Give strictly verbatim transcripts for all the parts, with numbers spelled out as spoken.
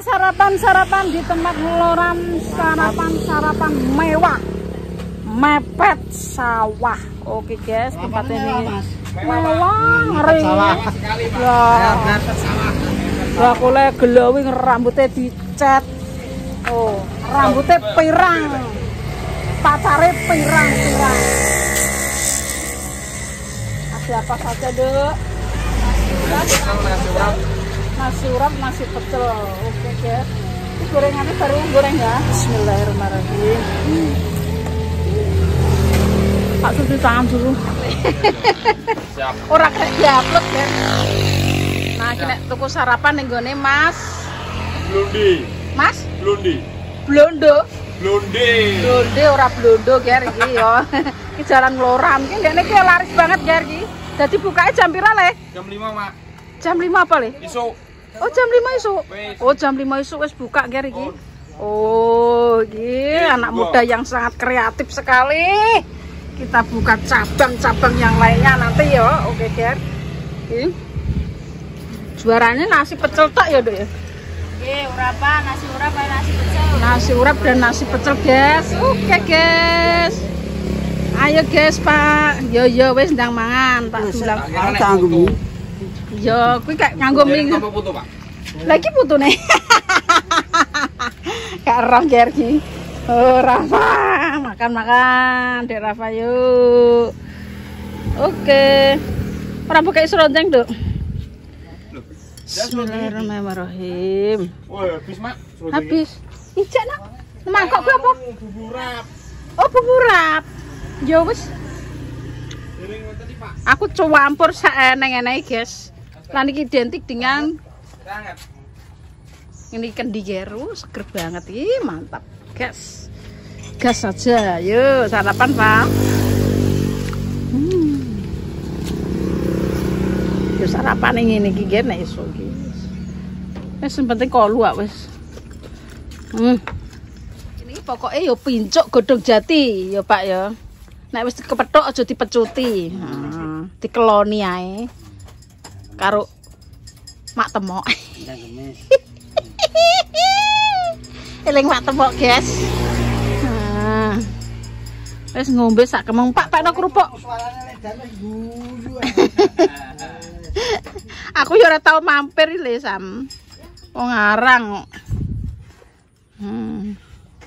sarapan-sarapan di tempat ngeloran, sarapan-sarapan mewah, mepet sawah. Oke guys, tempat ini mewah, ngeri. Lah kule glowing, rambutnya dicat. Oh, rambutnya pirang, pacarnya pirang-pirang. Ada apa saja dek? Nasi urap, nasi pecel. Oke guys, ini gorengannya baru goreng ya. Bismillahirrahmanirrahim. hmm. Pak cuci tangan dulu. Orang kayak diupload ya. Nah kita tuku sarapan nih gone Mas Blondi. Mas Blondi. Blondo. Blondi. Blondi ora blondo ger iki yo. Iki jalan Ngloran ki ndekne ki laris banget ger iki. Dadi bukanya jam pira le? Jam lima, Mak. Jam lima apa le? Isuk. Oh jam lima isuk. Oh jam lima isuk wis buka ger iki. Oh, iki anak muda yang sangat kreatif sekali. Kita buka cabang-cabang yang lainnya nanti ya. Oke ger. Iki. Juaranya nasi pecel tak ya, Dok ya? Oke, urapan, nasi urap, nasi pecel. Nasi urap dan nasi pecel, guys. Oke, guys. Ayo, guys, Pak. Yo yo wis ndang mangan, tak bilang. Tanggung. Yo, kuwi kayak nganggo minggu. Lagi putune. Kak Ram Gergi. Oh, Rafa, makan-makan, Dek Rafa yuk. Oke. Ora buka seronteng, Dok. Bismillahirrahmanirrahim. Wah, habis, Mak. Habis. Ijak nak. Mangkok kuwi apa? Bumbu rap. Oh, bumbu rap. Ya wis. Aku campur saeneng-enenge, guys. Lan iki identik dengan ini kendi jeru, seger banget. Ih, mantap. Gas. Gas saja. Yuk, sarapan, Pak. Hmm. Yo sarapan ngene iki nggih nek esuk iki. Wis penting kolu ah wis. Hmm. Ini pokoke yo pincuk godhong jati ya Pak ya. Nek wis kepethuk aja dipecuti. Heeh, dikeloni ae. Karo mak temok. Eling mak temok, guys. Nah. Wis ngombe sak kemeng Pak, pakno kerupuk. Aku ya ora tau mampir le Sam. Wong ngarang. Hmm.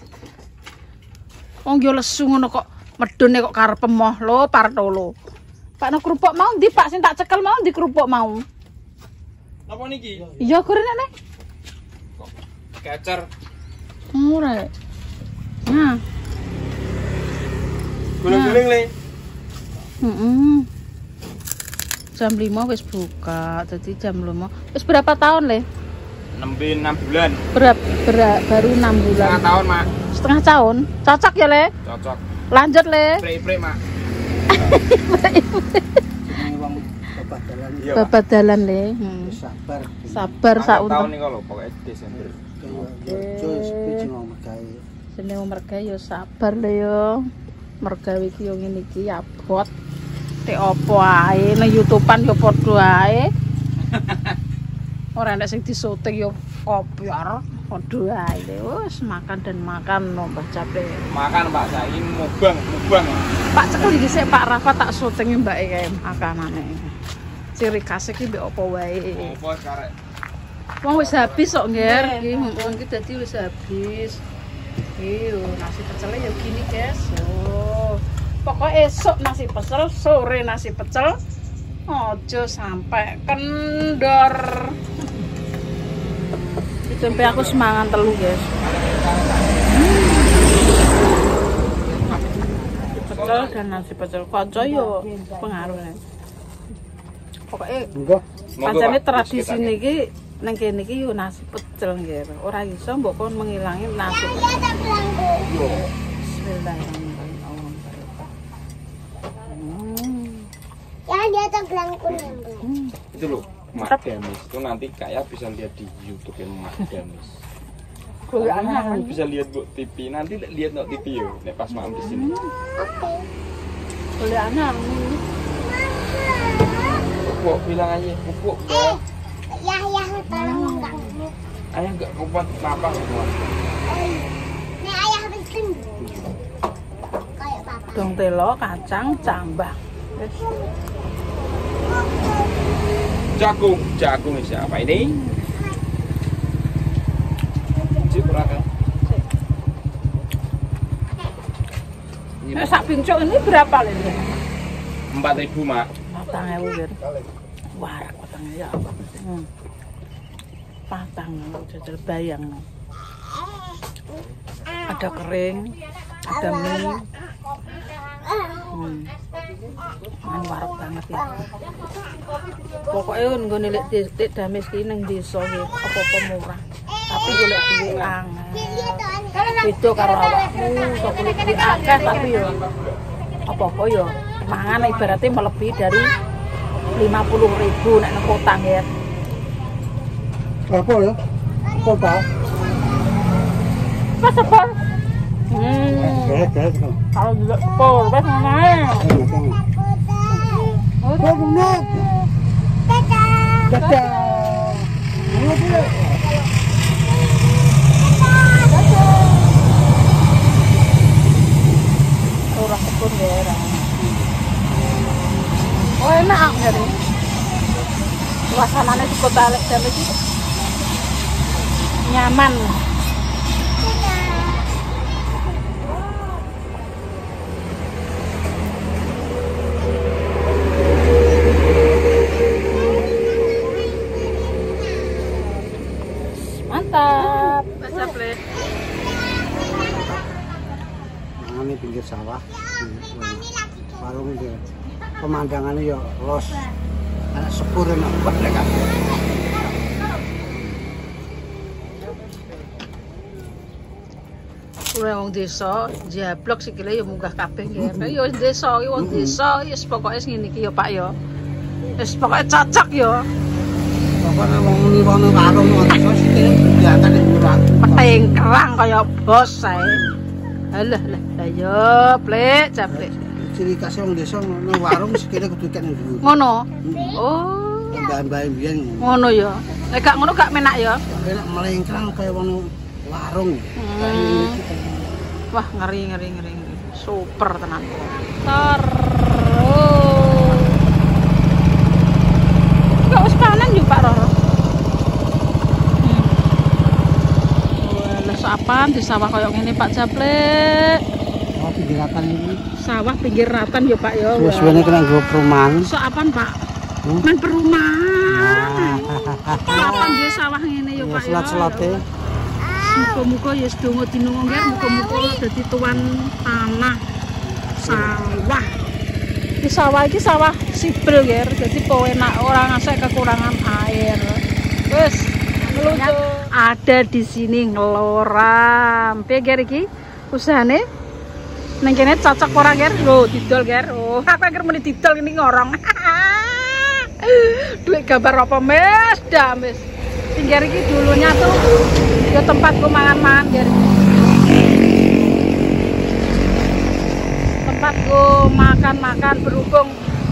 Wong yo lesu ngono kok medhone kok karep emoh lho Partolo. Pakno kerupuk mau ndi Pak sing tak cekel mau ndi kerupuk mau. Napa niki? Iya gorene nek. Kok kecer. Ora. Nah. Guling-guling le. Heeh. Jam lima wis buka, jadi jam lima. Wis berapa tahun le? enam bulan. Berapa ber, baru enam bulan. Setengah tahun, Mak. Setengah tahun. Cocok ya le? Cocok. Lanjut le. Pre-pre, Mak. Babat dalan le. Hmm. Sabar. Sabar sak tahun nih kalau pokoknya Desember. Seneng mergawe yo sabar le yo. Mergawe iki yo ngene iki abot. Tek opo ae nang YouTubean yo padha ae. Ora nek sing disyuting yo kopiar padha ae. Wis makan dan makan no Mbah Cape. Makan Pak saiki mubang, mubang. Pak cekel iki sik Pak Rafa tak syuting mbake kae makanane. Ciri khas iki mbek opo wae. Opo karek. Wong wis habis kok nger iki. Heeh iki dadi wis habis. Iki nasi pecel ya gini guys. Oh. Pokoknya esok nasi pecel, sore nasi pecel, ojo sampai kendor. Sampai aku semangat telu guys. Hmm. Pecel dan nasi pecel, kanca yo pengaruhnya. Pokoknya pancene tradisi niki nang kene iki yo nasi pecel nggih. Ora iso mbok kon mengilangi nasi pecel. Bismillahirrahmanirrahim. Ya, dia teglangku nembel. Hmm. Itu loh, Mak Demis. Itu nanti kayak bisa lihat di YouTube yang Mak Demis. Ah, bisa lihat Bu T V. Nanti lihat no T V yo, nek pas malam di sini. Oke. Boleh anak. Pupuk bilang aja, pupuk. Eh, ya ya tolong enggak. Ayah nggak kuat apa semua. Nih ayah habis gendut. Kayak papa. Dong telo, kacang, cambah. Wis. Jagung, jagung siapa ini? Cip berapa? Nah, sak pincuk ini berapa lho? Empat ribu mak. Patang ewu gitu. Warak patang ya apa? Hmm. Patang jajal bayang. Ada kering, ada mie. Hmm. Kan warak banget ya. Pokoknya nggone lek titik dames ki nang desa iki apa-apa murah. Tapi golek duit angel. Beda karo awakmu, sok golek duit akeh tapi yo apa-apa yo mangan ibaratnya melebihi dari lima puluh ribu nek nang kota ya. Apa ya? Kota. Pas sepur. Hmm. Gas, gas. Kalau juga sepur, wes ngono ae. Oh, benar. Dadah. Dadah. Ayo, Bu. Ora sepur ya. Oh enak ngene. Suasanane di kota Lek Dam iki nyaman. Mantap. Mantap, Le. Nah, ini pinggir sawah. Warung itu. Pemandangannya ya los. Anak sepur enak banget kan. Wong desa jablok sikile ya munggah kabeh nggih. Ya desa iki wong desa wis pokoke ngene iki ya Pak ya. Wis pokoke cocok ya. Pokoknya wong muni wong warung wong desa sikile diangkat kurang. Petengkrang kaya bos sae. Halah lah lah yo plek jablek. Ciri khas wong desa nang warung sikile kudu kek nang dhuwur. Ngono. Oh. Mbah-mbah mbiyen Ngono ya. Nek gak ngono gak menak ya. enak melengkrang kaya wong warung. Hmm. Wah, ngeri ngeri ngeri ngeri. Super tenan. Tar. Oh. Enggak wis panen yo Pak Roro. Wah, sapan di sawah koyo ngene Pak Jablek. Oh, pinggiratan ini. Sawah pinggir ratan yo Pak ya. Suwe-suwene kena nggo perumahan. Sapan Pak? Hmm? Men perumahan. Sapan di sawah ngene yo Pak ya. Selat-selate. Muga-muga ya sedonga dinungo nggih, muga-muga dadi tuan tanah sawah. Iki sawah iki sawah sipil nggih, dadi penak ora ngasih kekurangan air. Wis, ngelucu. Ada di sini ngeloram. Piye nggih iki usahane? Nang kene cocok ora nggih? Lho, didol nggih. Oh, aku anggere muni didol ini ngorong. Duit gambar apa mes, dames. Pinggir iki dulunya tuh ya tempatku mangan-mangan biar tempatku makan-makan berhubung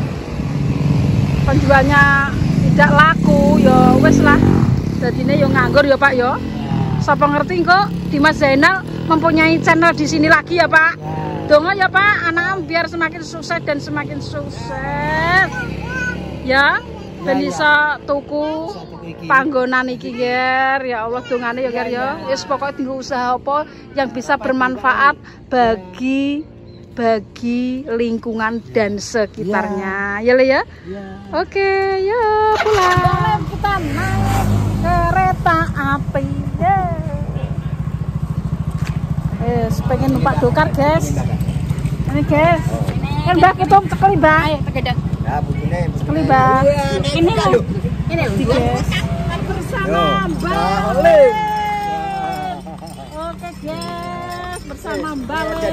penjualnya tidak laku ya wes lah jadinya ya nganggur ya Pak ya. Siapa ngerti kok Dimas Zainal mempunyai channel di sini lagi ya Pak. Donga ya Pak anak biar semakin sukses dan semakin sukses ya. Ben bisa tuku panggonan iki ger ya Allah dongane ya ger ya wis pokoke tinggal usaha apa yang bisa bermanfaat bagi bagi lingkungan dan sekitarnya ya Le ya, ya. Oke ya pulang kita naik kereta api ya wis pengen numpak dokar guys ini guys kan Mbak kita cekeli Mbak ayo tegedek Ya, begini. sekali Bang. Ini loh. Ini guys. Bersama Mbak Le. Oke guys, bersama Mbak Le.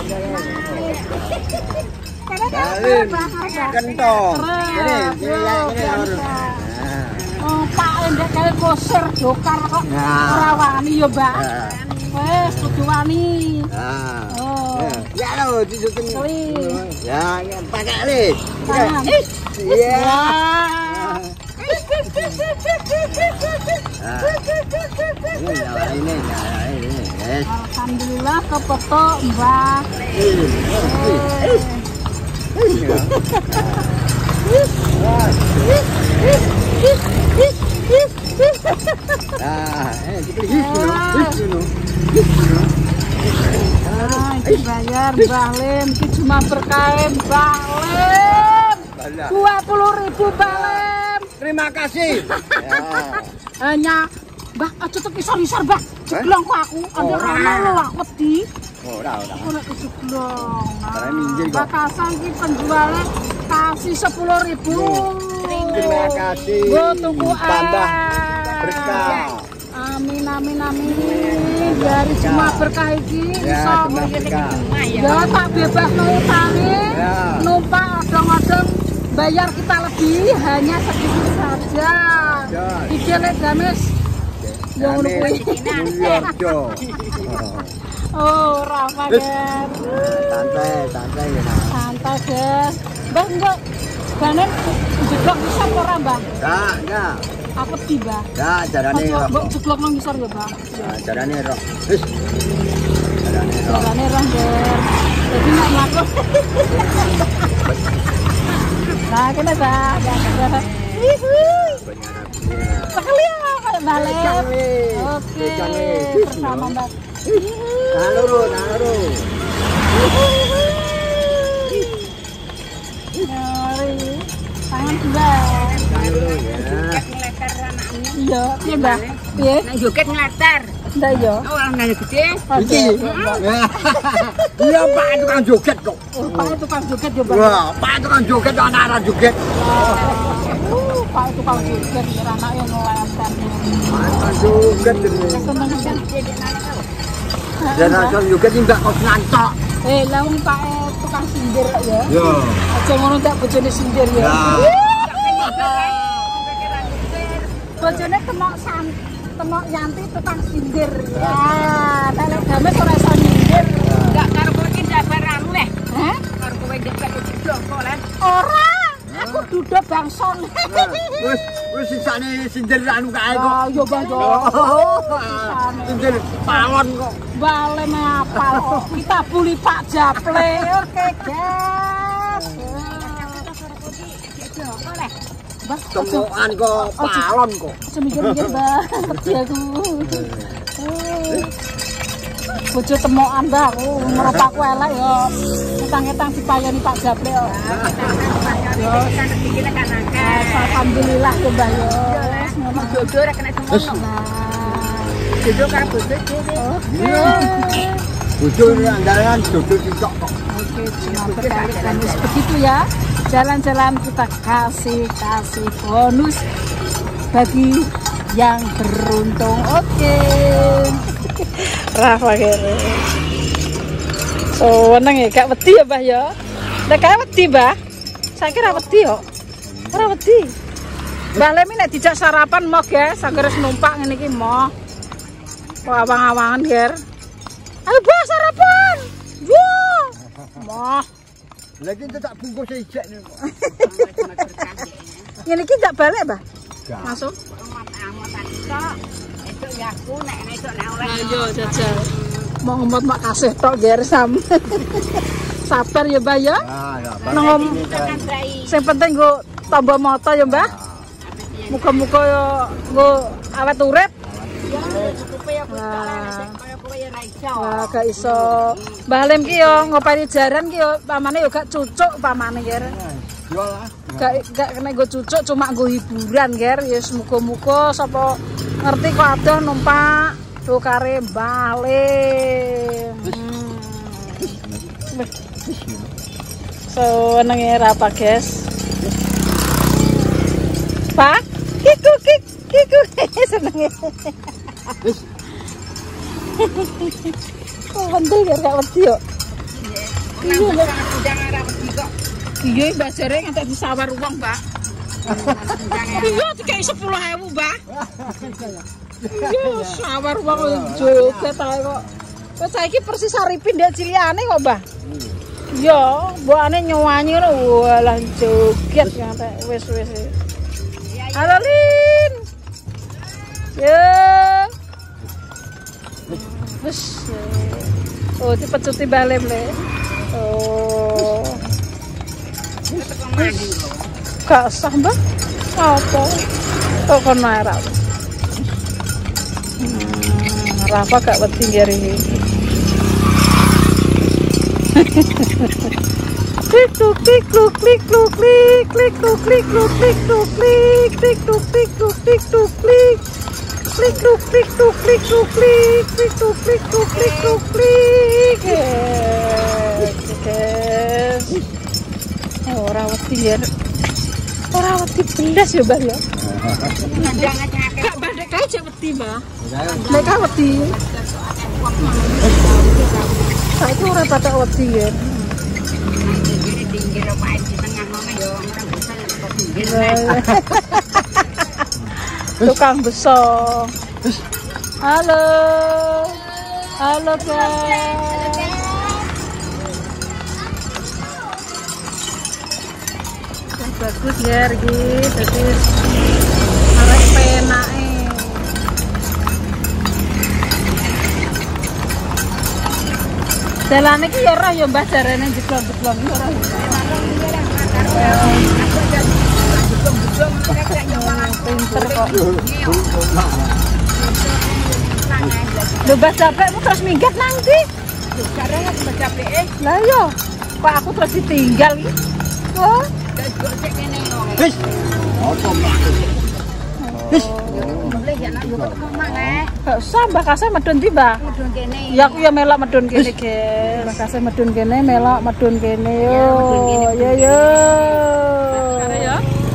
Kentong. Ini, ini Oh, Pak Endek kali kosir dokar kok. Ora wani ya, Mbak. Wes kudu wani. Oh. Ya lo tunjukin. Ya, pakai Le. Iya. Ini nyala ini, nyala ini. Yes. Alhamdulillah kepeto Mbak. Nah, eh kita hisu, hisu. Ah, itu bayar Mbak Lem, itu cuma berkah Mbak Lem. dua puluh ribu Mbak Lem. Terima kasih. Ya. Hanya Mbak, aja tuh kisar-kisar Mbak. Jeblong kok aku, ada rana lo lah wedi. Ora, ora. Ora kejeblong. Karena minggir kok. Mbak Kasang ki penjualnya kasih sepuluh ribu. Terima kasih. Gue tunggu tambah ah. berkah. Amin amin amin. Dari semua berkah iki Ya, iso cuma berkah. ya tak bebas no utange. Ya. Numpak odong-odong bayar kita lebih hanya sedikit saja. Ya. Iki lek gamis. Ya ngono kuwi. Mulyorjo. Oh, Rafa guys. Santai, santai ya. Santai guys. Mbak enggak banen jeblok bisa ora, Mbak? Enggak, enggak. Aku tiba. Enggak, jarane Mbak roh. jeblok nang ngisor ya, Mbak. Nah, jarane roh. Wis. Jarane roh. Jarane roh, guys. Jadi nek mlaku. Nah, kene, Mbak. Sekali ya, Pak Balen. Oke, bersama Mbak. Naluru, naluru. Nyari. Tangan Mbak. Naluru ya. Iya, piye Mbak? Piye? Nek joget nglatar. Ndak ya. Oh, nang gede. Iki. Iya, Pak tukang joget kok. Oh, Pak tukang joget ya, Mbak. Wah, Pak tukang joget ana arah joget. Uh, Pak tukang joget ya anak yang ngelayan. Pak tukang joget jenenge. Seneng kan. Dan asal joget iki mbak kok ngantok. Eh, lah wong Pak eh, tukang sindir ya. Yo. Aja ngono tak bojone sindir ya. Bojone kenok san kenok Yanti tukang sindir. Ya, nek games ora iso nyindir. Enggak karo kowe iki sabar anu leh. Hah? Karo kowe jeblok jeblok kok leh. Ora. Aku duduk bangson. Wis, wis sisane sindir anu kae kok. Ah, yo Bang yo. Sindir palon kok. Bale me apal kok. Kita bully Pak Japle. Oke, guys. Kok leh. Bas, Temukan kok palon kok. semikir-mikir Mbak. Ngerti aku. Bojo temokan Mbak aku. Menurut aku elek yo. Utang-utang dipayani Pak Japle yo. Yo, kan iki nek kanaka. Alhamdulillah yo Mbak yo. Ngono. Jodoh ora kena semono. Jodoh karo bojo dhewe. Oke. Bojo andalan dodol cocok kok. Oke, cuma berkali bonus begitu ya. Jalan-jalan kita kasih-kasih bonus bagi yang beruntung. Oke. Rafa kene. So, nang ya gak wedi ya, Mbah ya. Nek gak wedi, Mbah. Saiki ra wedi yo. Ora wedi. Mbah Lemi nek dijak sarapan mau, guys, agar wis numpak ngene iki mau. Kok awang-awangan, Ger. Ayo, Mbah, sarapan. Yo. Moh. Lagi itu tak bungkus ijek nih kok. Ngene iki gak balik, Mbah? Gak. Masuk. Esuk ya aku nek esuk nek oleh. Ayo jajal. Mau ngomot mak kasih tok ger sam. Sabar ya, Mbah ya. Ah, ya. Nang sing penting nggo tambah moto ya, Mbah. Muga-muga yo nggo awet urip. Ya, cukup ya kaya kowe ya ra iso. Wah, gak iso. Mbah Lem ki yo ngopeni jaran ki yo pamane yo gak cucuk pamane ger. Jual lah. Gak gak kena nggo cucuk cuma nggo hiburan ger. Ya muga-muga sapa ngerti kok adoh numpak dokare Mbah Lem. Hmm. So nenge apa guys? Pak, kiku kik kiku senenge. Kok penting ya gak wedi yo. Iya, jangan ora wedi kok. Iya, Mbak Jere ngantek disawar uang, Mbak. Iya, dikai sepuluh ribu, Mbak. Iya, sawar uang joget ae kok. Kok saiki persis Arifin ndek cilikane kok, Mbak. Iya, mbokane nyowanyi ngono, walah joget ngantek wis-wis. Halo, Li. Yo. Wes. Oh, dipecuti balem le. Oh. Gak sah, Mbak. Apa? Kok kono ae ra. Hmm, Rafa gak wedi ngger iki. Klik tuk klik tuk klik tuk klik klik tuk klik tuk klik tuk klik klik tuk klik tuk klik tuk klik klik tuk klik tuk klik tuk klik klik tuk klik tuk klik tuk klik. Guys. Ora wedi ngger. Ora wedi blas ya, Mbah ya. Kak badhe kae cek wedi, Mbah. Nek kae wedi. Saiki ora patek wedi ya. Tukang beso. Halo. Halo, guys. Bagus ya iki, dadi arek penake. Dalan iki ya ora ya Mbah jarene jeblong-jeblong ya ora. Pinter kok. Lho Mbah capekmu terus minggat nang ndi? Lho kareng Mbah capeke. Lah iya, kok aku terus ditinggal iki. Oh. Wis. Apa Mbak? Wis. Boleh ya nak yo ketemu mak nek. Gak usah Mbak Kasih medun ndi, Mbak? Medun kene. Ya aku ya melok medun kene, guys. Mbak Kasih medun kene, melok medun kene yo. Yo yo. Ya.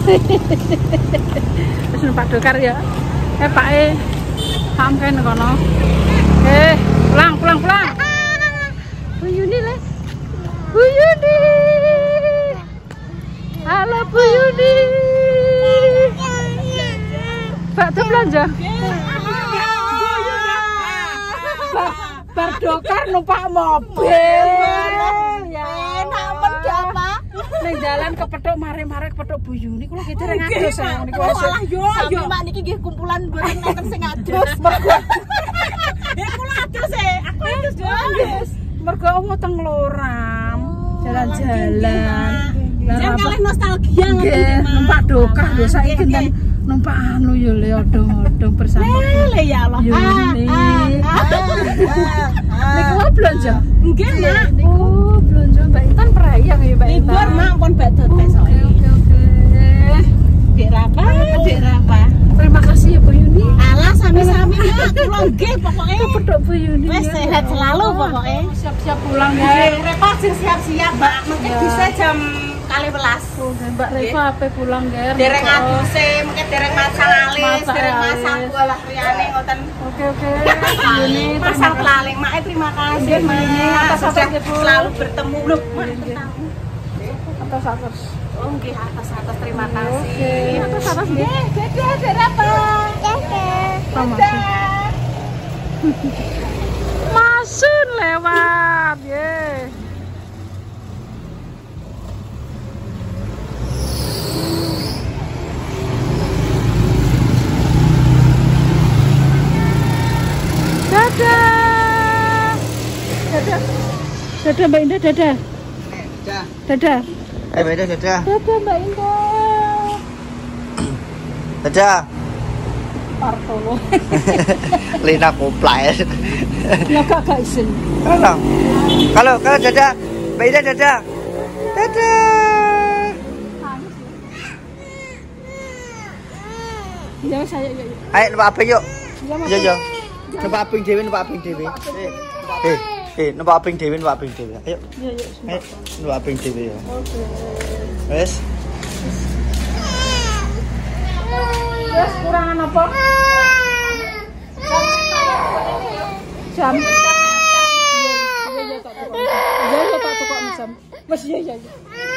Wis numpak dokar ya. Eh Pak e. Ham kene kono. Eh, pulang pulang pulang. Bu Yuni le. Bu Yuni. Halo Bu Yuni. Pak tuh belanja. Berdokar numpak mobil. Ya, enak apa? Ning jalan kepethuk mare-mare kepethuk Bu Yuni kula ki dereng adus niku. Salah yo yo mak niki nggih kumpulan mboten nenten sing adus. Ya kula adus e, aku adus yo adus. Mergo weteng loram, jalan-jalan. Jangan kalih nostalgia nggih, numpak dokar lho saiki kan numpak anu yo le odong-odong bersama. Le ya Allah. Yuni. Niku belanja? Nggih, Mak. Oh, belanja Mbak Intan perayaan ya Mbak Intan. Libur Mak pun badhe tes. Oke oke oke. Dek Rapa, Dek Rapa. Terima kasih ya Bu Yuni. Alah sami-sami ya, kula nggih pokoke. Kepethuk Bu Yuni. Wis sehat selalu pokoke. Siap-siap pulang ya. Repot sing siap-siap, Mbak. Mungkin bisa jam kali belas. Oh, Mbak Reva ape pulang, Ger? Dereng aduse, mungkin dereng masang alis, dereng masang bolah liyane ngoten. Oke oke. Yuni Masang pelaling, Mak terima kasih, Mak. Atas apa Sudah Bu? selalu bertemu loh, Mak. Atas atas. Oh, nggih atas-atas terima Oke. kasih. Atas atas nggih. Dadah, Dek Rapa. Dadah. Masun lewat, ye. Dadah. Dadah. Dadah Mbak Indah, dadah. Dah. Dadah. Eh, beda dadah. Dadah Mbak Indah. Dadah. Partolo. Lina komplain. Ya gak gak isin. Kalau. Kalau kalau dadah. Beda dadah. Dadah. Ya saya ya ya. Ayo numpak aping yuk. Ya Mas. Yo yo. Numpak aping dhewe, numpak aping dhewe. Eh, eh, eh, numpak aping dhewe, numpak aping dhewe. Ayo. Ya ya. Ayo, numpak aping dhewe ya. Oke. Wes. Wes kurangan apa? Jam. Ya ya tak tukok. Ya ya tak tukok jam. Wes ya ya.